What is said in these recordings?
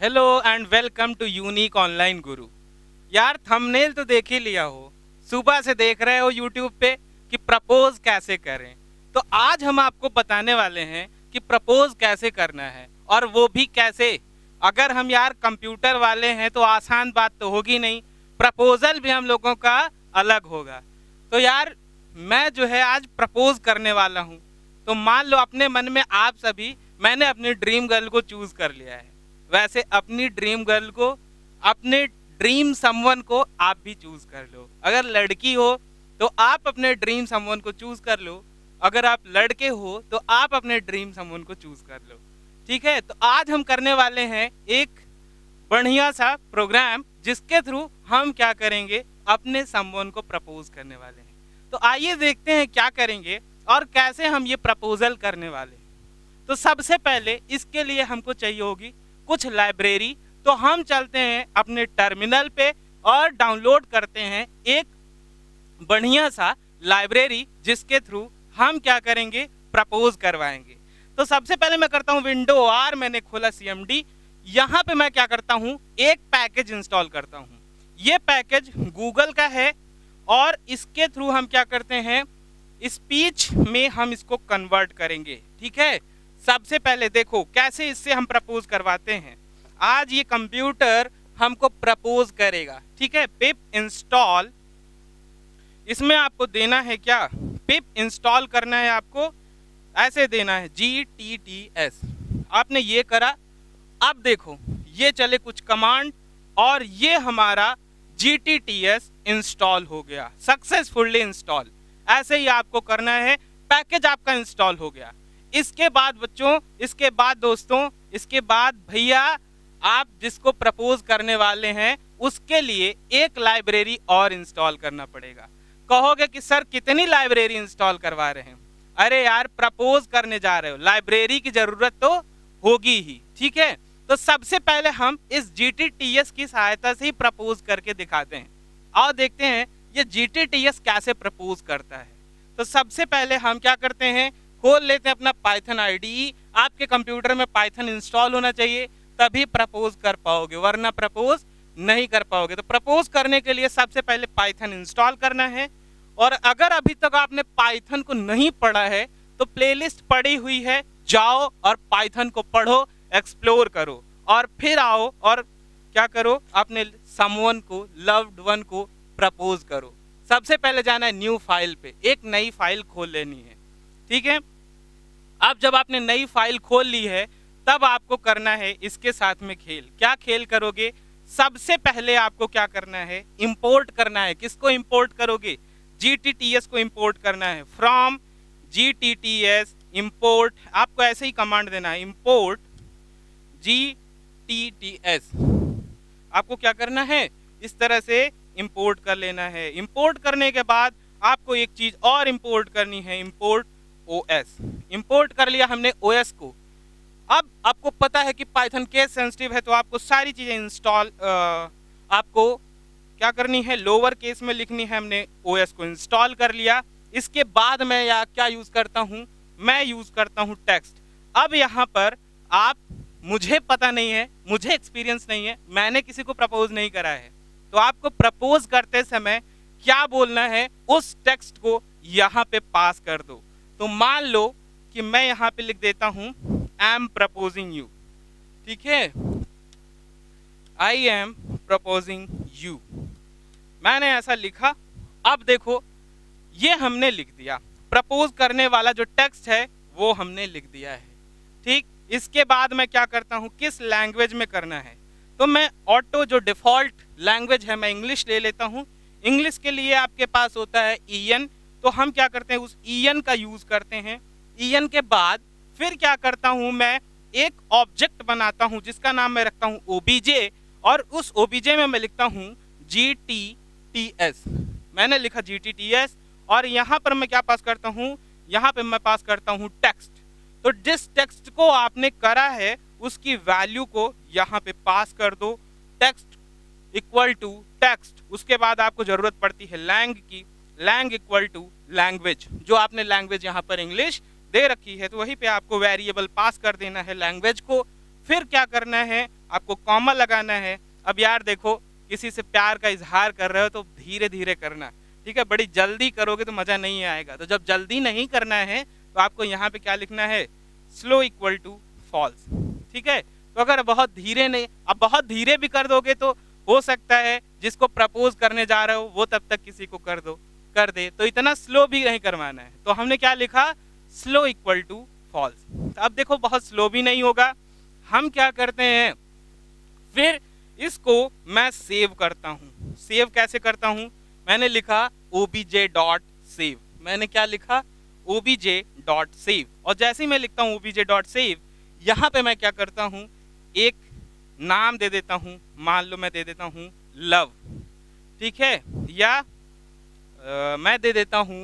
Hello and welcome to unique online guru. यार thumbnail तो देख ही लिया हो, सुबह से देख रहे हो यूट्यूब पे कि प्रपोज कैसे करें। तो आज हम आपको बताने वाले हैं कि प्रपोज कैसे करना है, और वो भी कैसे। अगर हम यार कंप्यूटर वाले हैं तो आसान बात तो होगी नहीं, प्रपोजल भी हम लोगों का अलग होगा। तो यार मैं जो है आज प्रपोज करने वाला हूँ। तो मान लो अपने मन में आप सभी, मैंने अपनी ड्रीम गर्ल को चूज कर लिया है। वैसे अपनी ड्रीम गर्ल को, अपने ड्रीम समवन को आप भी चूज कर लो। अगर लड़की हो तो आप अपने ड्रीम समवन को चूज कर लो, अगर आप लड़के हो तो आप अपने ड्रीम समवन को चूज कर लो। ठीक है, तो आज हम करने वाले हैं एक बढ़िया सा प्रोग्राम जिसके थ्रू हम क्या करेंगे, अपने समवन को प्रपोज करने वाले हैं। तो आइए देखते हैं क्या करेंगे और कैसे हम ये प्रपोजल करने वाले हैं। तो सबसे पहले इसके लिए हमको चाहिए होगी कुछ लाइब्रेरी। तो हम चलते हैं अपने टर्मिनल पे और डाउनलोड करते हैं एक बढ़िया सा लाइब्रेरी जिसके थ्रू हम क्या करेंगे, प्रपोज करवाएंगे। तो सबसे पहले मैं करता हूं विंडो आर, मैंने खोला CMD। यहाँ पे मैं क्या करता हूं, एक पैकेज इंस्टॉल करता हूं। ये पैकेज गूगल का है और इसके थ्रू हम क्या करते हैं, स्पीच में हम इसको कन्वर्ट करेंगे। ठीक है, सबसे पहले देखो कैसे इससे हम प्रपोज करवाते हैं। आज ये कंप्यूटर हमको प्रपोज करेगा। ठीक है, पिप इंस्टॉल, इसमें आपको देना है क्या, पिप इंस्टॉल करना है आपको, ऐसे देना है GTTS। आपने ये करा, अब देखो ये चले कुछ कमांड और ये हमारा GTTS इंस्टॉल हो गया, सक्सेसफुली इंस्टॉल। ऐसे ही आपको करना है, पैकेज आपका इंस्टॉल हो गया। इसके बाद बच्चों, इसके बाद दोस्तों, इसके बाद भैया आप जिसको प्रपोज करने वाले हैं उसके लिए एक लाइब्रेरी और इंस्टॉल करना पड़ेगा। कहोगे कि सर कितनी लाइब्रेरी इंस्टॉल करवा रहे हैं। अरे यार प्रपोज करने जा रहे हो, लाइब्रेरी की जरूरत तो होगी ही। ठीक है, तो सबसे पहले हम इस GTTS की सहायता से ही प्रपोज करके दिखाते हैं और देखते हैं ये GTTS कैसे प्रपोज करता है। तो सबसे पहले हम क्या करते हैं, खोल लेते हैं अपना पाइथन IDE। आपके कंप्यूटर में पाइथन इंस्टॉल होना चाहिए, तभी प्रपोज कर पाओगे, वरना प्रपोज नहीं कर पाओगे। तो प्रपोज करने के लिए सबसे पहले पाइथन इंस्टॉल करना है। और अगर अभी तक आपने पाइथन को नहीं पढ़ा है तो प्लेलिस्ट पड़ी हुई है, जाओ और पाइथन को पढ़ो, एक्सप्लोर करो और फिर आओ और क्या करो, अपने समवन को, लव्ड वन को प्रपोज करो। सबसे पहले जाना है न्यू फाइल पे, एक नई फाइल खोल लेनी है। ठीक है, अब जब आपने नई फाइल खोल ली है तब आपको करना है इसके साथ में खेल। क्या खेल करोगे, सबसे पहले आपको क्या करना है, इंपोर्ट करना है। किसको इंपोर्ट करोगे, GTTS को इंपोर्ट करना है। फ्रॉम GTTS इंपोर्ट, आपको ऐसे ही कमांड देना है, इंपोर्ट GTTS। आपको क्या करना है, इस तरह से इंपोर्ट कर लेना है। इंपोर्ट करने के बाद आपको एक चीज और इंपोर्ट करनी है, इंपोर्ट OS। इंपोर्ट कर लिया हमने OS को। अब आपको पता है कि पाइथन केस सेंसिटिव है, तो आपको सारी चीजें इंस्टॉल आपको क्या करनी है, लोअर केस में लिखनी है। हमने OS को इंस्टॉल कर लिया। इसके बाद मैं क्या यूज करता हूँ, मैं यूज करता हूँ टेक्स्ट। अब यहाँ पर आप, मुझे पता नहीं है, मुझे एक्सपीरियंस नहीं है, मैंने किसी को प्रपोज नहीं करा है, तो आपको प्रपोज करते समय क्या बोलना है, उस टेक्स्ट को यहाँ पे पास कर दो। तो मान लो कि मैं यहाँ पे लिख देता हूँ आई एम प्रपोजिंग यू। ठीक है, आई एम प्रपोजिंग यू, मैंने ऐसा लिखा। अब देखो ये हमने लिख दिया, प्रपोज करने वाला जो टेक्स्ट है वो हमने लिख दिया है। ठीक, इसके बाद मैं क्या करता हूँ, किस लैंग्वेज में करना है, तो मैं ऑटो जो डिफॉल्ट लैंग्वेज है मैं इंग्लिश ले लेता हूँ। इंग्लिश के लिए आपके पास होता है EN, तो हम क्या करते हैं, उस EN का यूज करते हैं। EN के बाद फिर क्या करता हूं, मैं एक ऑब्जेक्ट बनाता हूं जिसका नाम मैं रखता हूं OBJ, और उस OBJ में मैं लिखता हूं GTTS। मैंने लिखा GTTS और यहाँ पर मैं क्या पास करता हूं, यहाँ पे मैं पास करता हूं टेक्स्ट। तो जिस टेक्स्ट को आपने करा है उसकी वैल्यू को यहाँ पे पास कर दो, टेक्स्ट इक्वल टू टेक्स्ट। उसके बाद आपको जरूरत पड़ती है लैंग की, लैंग इक्वल टू लैंग्वेज। जो आपने लैंग्वेज यहाँ पर इंग्लिश दे रखी है तो वहीं पे आपको वेरिएबल पास कर देना है लैंग्वेज को। फिर क्या करना है, आपको कॉमा लगाना है। अब यार देखो, किसी से प्यार का इजहार कर रहे हो तो धीरे धीरे करना, ठीक है। बड़ी जल्दी करोगे तो मजा नहीं आएगा। तो जब जल्दी नहीं करना है तो आपको यहाँ पे क्या लिखना है, स्लो इक्वल टू फॉल्स, ठीक है। तो अगर बहुत धीरे नहीं, अब बहुत धीरे भी कर दोगे तो हो सकता है जिसको प्रपोज करने जा रहे हो वो तब तक किसी को कर दे, तो इतना स्लो भी नहीं करवाना है। तो हमने क्या लिखा, स्लो इक्वल टू फॉल्स। तो अब देखो बहुत स्लो भी नहीं होगा। हम क्या करते हैं, फिर इसको मैं सेव करता हूं। सेव कैसे करता हूं, मैंने लिखा obj.save। मैंने क्या लिखा, obj.save। और जैसे ही मैं लिखता हूं obj.save, यहां पे मैं क्या करता हूं, एक नाम दे देता हूं। मान लो मैं दे देता हूं लव, ठीक है, या मैं दे देता हूं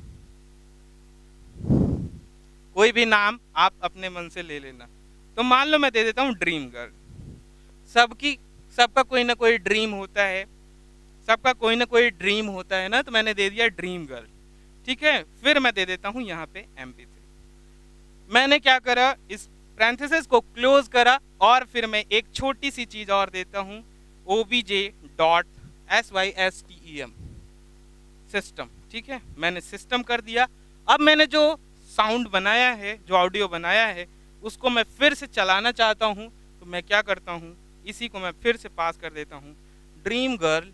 कोई भी नाम आप अपने मन से ले लेना। तो मान लो मैं दे देता हूं ड्रीम गर्ल। सबका कोई ना कोई ड्रीम होता है, सबका कोई ना कोई ड्रीम होता है ना, तो मैंने दे दिया ड्रीम गर्ल, ठीक है। फिर मैं दे देता हूं यहाँ पे MP3। मैंने क्या करा, इस पैरेंथेसिस को क्लोज करा और फिर मैं एक छोटी सी चीज और देता हूं, obj.system, सिस्टम, ठीक है। मैंने सिस्टम कर दिया। अब मैंने जो साउंड बनाया है, जो ऑडियो बनाया है, उसको मैं फिर से चलाना चाहता हूं। तो मैं क्या करता हूं, इसी को मैं फिर से पास कर देता हूं, ड्रीम गर्ल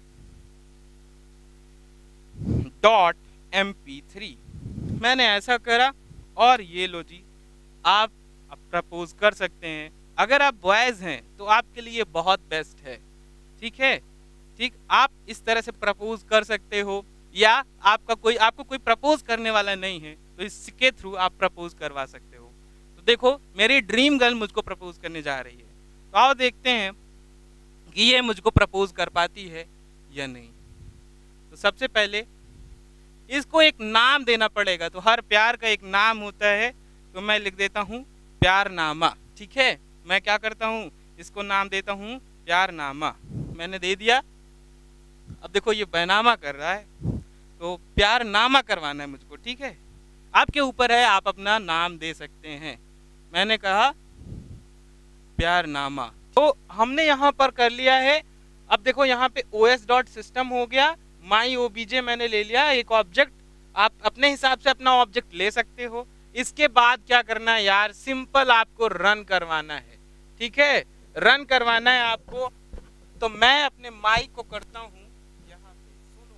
.mp3। मैंने ऐसा करा और ये लो जी, आप प्रपोज कर सकते हैं। अगर आप बॉयज हैं तो आपके लिए बहुत बेस्ट है, ठीक है, ठीक। आप इस तरह से प्रपोज कर सकते हो, या आपको कोई प्रपोज करने वाला नहीं है तो इसके थ्रू आप प्रपोज करवा सकते हो। तो देखो मेरी ड्रीम गर्ल मुझको प्रपोज करने जा रही है, तो आओ देखते हैं कि ये मुझको प्रपोज कर पाती है या नहीं। तो सबसे पहले इसको एक नाम देना पड़ेगा। तो हर प्यार का एक नाम होता है, तो मैं लिख देता हूँ प्यारनामा, ठीक है। मैं क्या करता हूँ, इसको नाम देता हूँ प्यारनामा। मैंने दे दिया। अब देखो ये बैनामा कर रहा है, तो प्यारनामा करवाना है मुझको, ठीक है। आपके ऊपर है, आप अपना नाम दे सकते हैं। मैंने कहा प्यारनामा। तो हमने यहाँ पर कर लिया है। अब देखो यहाँ पे os.system हो गया, माई obj मैंने ले लिया एक ऑब्जेक्ट। आप अपने हिसाब से अपना ऑब्जेक्ट ले सकते हो। इसके बाद क्या करना है यार, सिंपल आपको रन करवाना है, ठीक है, रन करवाना है आपको। तो मैं अपने माइक को करता हूँ यहाँ पे, सुनो,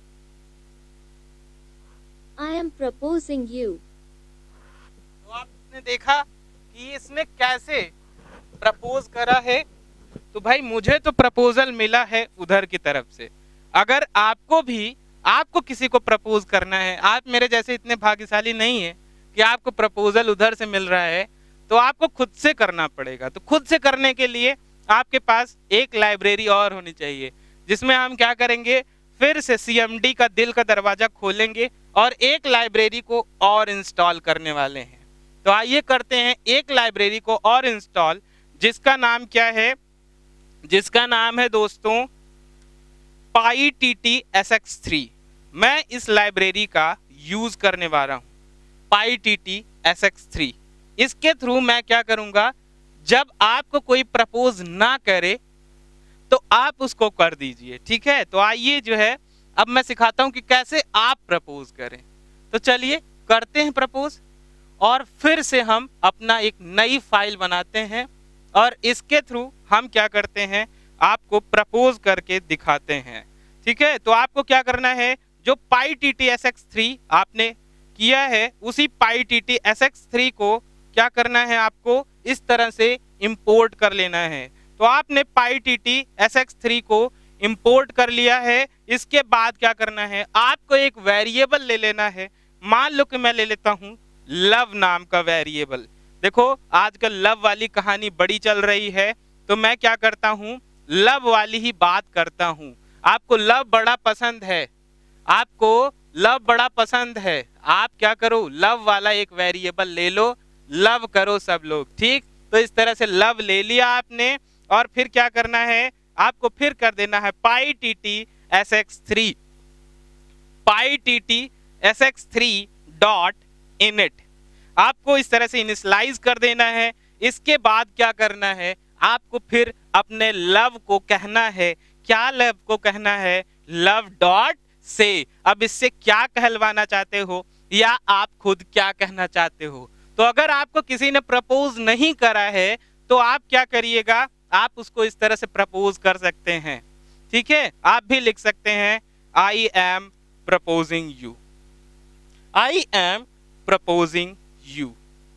I am proposing you। तो आपने देखा कि इसने कैसे प्रपोज करा है। तो भाई मुझे तो प्रपोजल मिला है उधर की तरफ से। अगर आपको किसी को प्रपोज करना है, आप मेरे जैसे इतने भाग्यशाली नहीं है कि आपको प्रपोजल उधर से मिल रहा है, तो आपको खुद से करना पड़ेगा। तो खुद से करने के लिए आपके पास एक लाइब्रेरी और होनी चाहिए, जिसमें हम क्या करेंगे, फिर से CMD का दिल का दरवाजा खोलेंगे और एक लाइब्रेरी को और इंस्टॉल करने वाले हैं। तो आइए करते हैं एक लाइब्रेरी को और इंस्टॉल, जिसका नाम क्या है, जिसका नाम है दोस्तों PyTTSX3। मैं इस लाइब्रेरी का यूज करने वाला हूं, PyTTSX3। इसके थ्रू मैं क्या करूंगा, जब आपको कोई प्रपोज ना करे तो आप उसको कर दीजिए, ठीक है। तो आइए जो है अब मैं सिखाता हूं कि कैसे आप प्रपोज करें। तो चलिए करते हैं प्रपोज, और फिर से हम अपना एक नई फाइल बनाते हैं और इसके थ्रू हम क्या करते हैं, आपको प्रपोज करके दिखाते हैं, ठीक है। तो आपको क्या करना है, जो PyTTSX3 आपने किया है, उसी PyTTSX3 को क्या करना है, आपको इस तरह से इंपोर्ट कर लेना है। तो आपने PyTTSX3 को इंपोर्ट कर लिया है। इसके बाद क्या करना है, आपको एक वेरिएबल ले लेना है। मान लो कि मैं ले लेता हूं लव नाम का वेरिएबल। देखो आजकल लव वाली कहानी बड़ी चल रही है, तो मैं क्या करता हूं, लव वाली ही बात करता हूं। आपको लव बड़ा पसंद है, आपको लव बड़ा पसंद है, आप क्या करो, लव वाला एक वेरिएबल ले लो, लव करो सब लोग, ठीक। तो इस तरह से लव ले लिया आपने, और फिर क्या करना है, आपको फिर कर देना है PyTTSX3, PyTTSX3 डॉट इनिट। आपको इस तरह से इनिशियलाइज कर देना है। इसके बाद क्या करना है, आपको फिर अपने लव को कहना है। क्या लव को कहना है? लव डॉट से। अब इससे क्या कहलवाना चाहते हो या आप खुद क्या कहना चाहते हो? तो अगर आपको किसी ने प्रपोज नहीं करा है तो आप क्या करिएगा, आप उसको इस तरह से प्रपोज कर सकते हैं। ठीक है, आप भी लिख सकते हैं I am proposing you, I am proposing you.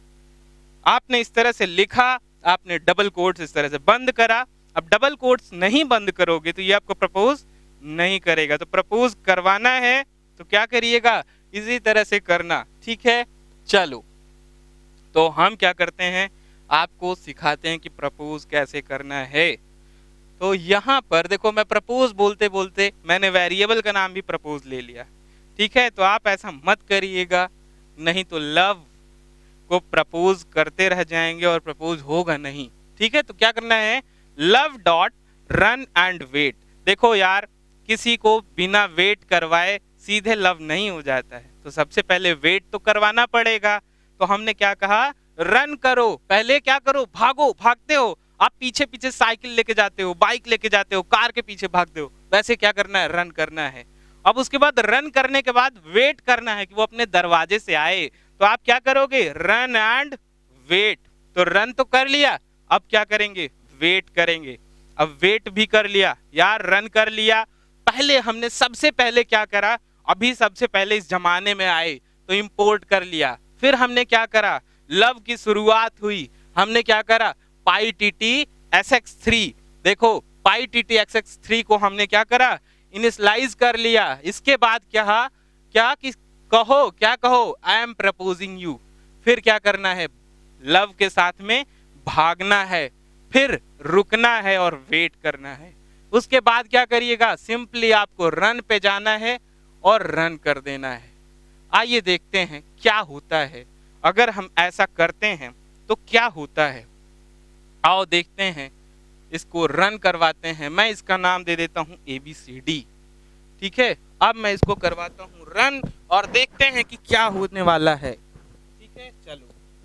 आपने इस तरह से लिखा, आपने डबल कोट्स इस तरह से बंद करा। अब डबल कोट्स नहीं बंद करोगे तो ये आपको प्रपोज नहीं करेगा। तो प्रपोज करवाना है तो क्या करिएगा, इसी तरह से करना। ठीक है, चलो तो हम क्या करते हैं, आपको सिखाते हैं कि प्रपोज कैसे करना है। तो यहाँ पर देखो, मैं प्रपोज बोलते बोलते मैंने वेरिएबल का नाम भी प्रपोज ले लिया। ठीक है, तो आप ऐसा मत करिएगा, नहीं तो लव को प्रपोज करते रह जाएंगे और प्रपोज होगा नहीं। ठीक है, तो क्या करना है, love dot run and wait. देखो यार, किसी को बिना वेट करवाए सीधे लव नहीं हो जाता है, तो सबसे पहले वेट तो करवाना पड़ेगा। तो हमने क्या कहा, रन करो। पहले क्या करो, भागो। भागते हो आप, पीछे पीछे साइकिल लेके जाते हो, बाइक लेके जाते हो, कार के पीछे भागते हो, वैसे क्या करना है, रन करना है। अब उसके बाद रन करने के बाद वेट करना है कि वो अपने दरवाजे से आए। तो आप क्या करोगे, रन एंड वेट। तो रन तो कर लिया, अब क्या करेंगे, वेट करेंगे। अब वेट भी कर लिया यार, रन कर लिया। पहले हमने सबसे पहले क्या करा, अभी सबसे पहले इस जमाने में आए तो इंपोर्ट कर लिया। फिर हमने क्या करा, लव की शुरुआत हुई, हमने क्या करा, पाई टी टी SX3। देखो पाई टी टी SX3 को हमने क्या करा, इनिशियलाइज कर लिया। इसके बाद क्या कहो, आई एम प्रपोजिंग यू। फिर क्या करना है, लव के साथ में भागना है, फिर रुकना है और वेट करना है। उसके बाद क्या करिएगा, सिंपली आपको रन पे जाना है और रन कर देना है। आइए देखते हैं क्या होता है अगर हम ऐसा करते हैं तो क्या होता है। आओ देखते हैं, इसको रन करवाते हैं। मैं इसका नाम दे देता हूं ABCD। ठीक है, अब मैं इसको करवाता हूं रन और देखते हैं कि क्या होने वाला है। ठीक है, चलो।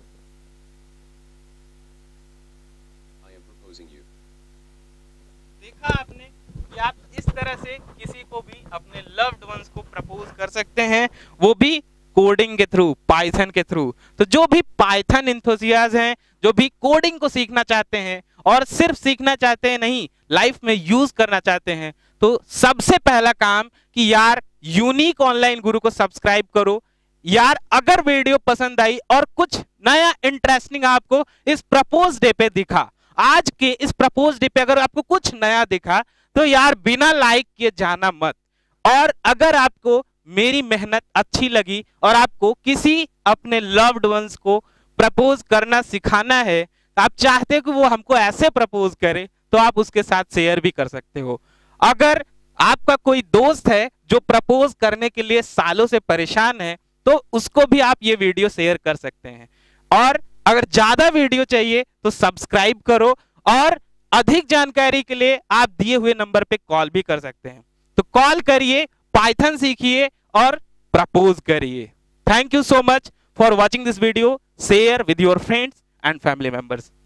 देखा आपने कि आप इस तरह से किसी को भी अपने लव्ड वंस को प्रपोज कर सकते हैं, वो भी कोडिंग के थ्रू, पाइथन के थ्रू। तो जो भी पाइथन एंथुसियास्ट हैं, जो भी कोडिंग को सीखना चाहते हैं और सिर्फ सीखना चाहते हैं नहीं, लाइफ में यूज करना चाहते हैं, तो सबसे पहला काम कि यार यूनिक ऑनलाइन गुरु को सब्सक्राइब करो। यार अगर वीडियो पसंद आई और कुछ नया इंटरेस्टिंग आपको इस प्रपोज डे पे दिखा, आज के इस प्रपोज डे पे अगर आपको कुछ नया दिखा, तो यार बिना लाइक किए जाना मत। और अगर आपको मेरी मेहनत अच्छी लगी और आपको किसी अपने लव्ड वंस को प्रपोज करना सिखाना है, तो आप चाहते हो कि वो हमको ऐसे प्रपोज करे, तो आप उसके साथ शेयर भी कर सकते हो। अगर आपका कोई दोस्त है जो प्रपोज करने के लिए सालों से परेशान है, तो उसको भी आप ये वीडियो शेयर कर सकते हैं। और अगर ज्यादा वीडियो चाहिए तो सब्सक्राइब करो, और अधिक जानकारी के लिए आप दिए हुए नंबर पे कॉल भी कर सकते हैं। तो कॉल करिए, पाइथन सीखिए और प्रपोज करिए। Thank you so much for watching this video. Share with your friends and family members.